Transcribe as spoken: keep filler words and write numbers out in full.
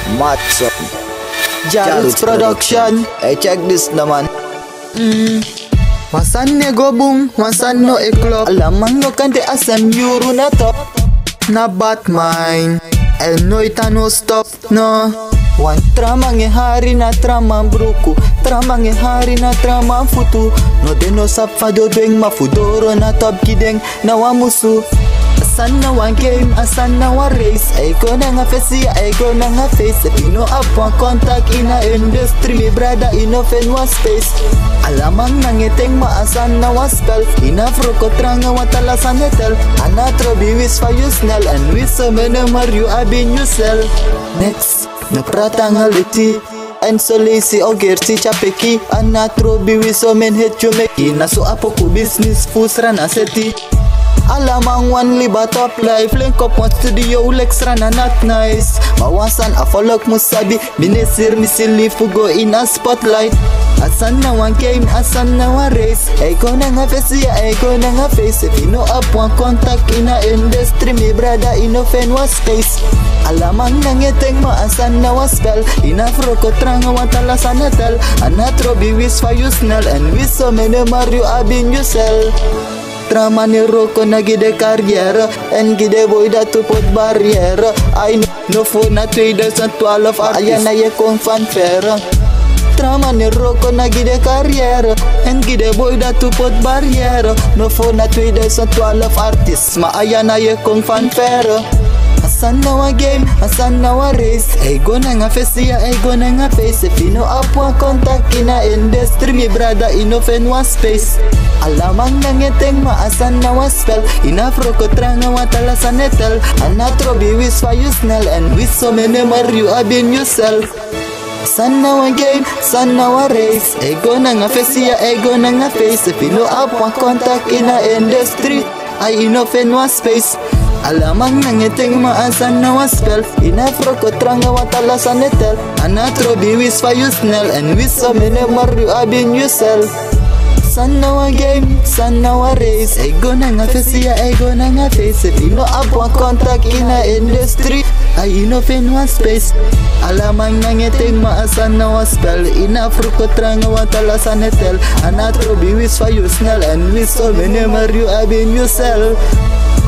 Matzo Jarus Production. Hey, check this naman. Mm. Wasan ne go boom, wasan no e club. Alamang no kante asam euro na top. Na Batman, el noita no stop, no. Wan trama nge hari na trama bruku, trama nge hari na trama futu. No de no sap fado doing mafudoro na top kideng na wamusu. Asan na one game, asan na one race. Ego na nga face, ego na nga face. Pino up one contact in a industry, mi brada ino fen one space. Alamang nangeteng maasan na one spell. Inafro ko tranga watala sa netel. Anatro biwis fa yusnel, and with so many Mario abin yusel. Next, na prata nga liti. And so lazy o gersi chapeki. Anatro biwis so men het chumeki. Naso apo ku business fusra na seti. Alamang one liba top life. Link up one studio lex rana not nice. Mawasan afolok musabi. Minesir misili fugo in a spotlight. Asan na one game, asan na one race. Ego na nga face, ego na nga face. If you know up one contact in a industry, mi brada ino fen one space. Alamang nangeteng maasan na one spell. Inafro ko tranga watala sa netel. Anatro biwis fa yusnel, and with so many Mario abin yusel. Trama ni roko na gide karriere, en gide boy da tupot barriere. I no phone na twenty twelve artist, ayan na ye kong fanfare. Trama ni roko na gide karriere, en gide boy da tupot barriere. No phone na twenty twelve artist, ma ayan na ye kong fanfare. Asan na wa game, asan na wa race. Ego na nga face, ya ego na nga face. If you know up one contact in a industry, mi brada ino fen one space. Alamang nangeteng maasan na wa spell. Inafro ko tranga watala sa netel. Anatro biwis fa yusnel, and with so many Mario abin yusel. San na wa game, san na wa race. Ego na nga face, ya ego na nga face. If you know up one contact in a industry, I ino fen one space. Alamang nangeteng maasan na wa spell. Inafro ko tranga watala sa netel. Anatro biwis fa yusnel, and with so many Mario abin yusel. San na wa game, san na wa race. Ego na nga face, ya ego na nga face. If you know up one contact in a industry, I ino fen one space. Alamang nangeteng maasan na wa spell. Inafro ko tranga watala sa netel. Anatro biwis fa yusnel, and with so many Mario abin yusel.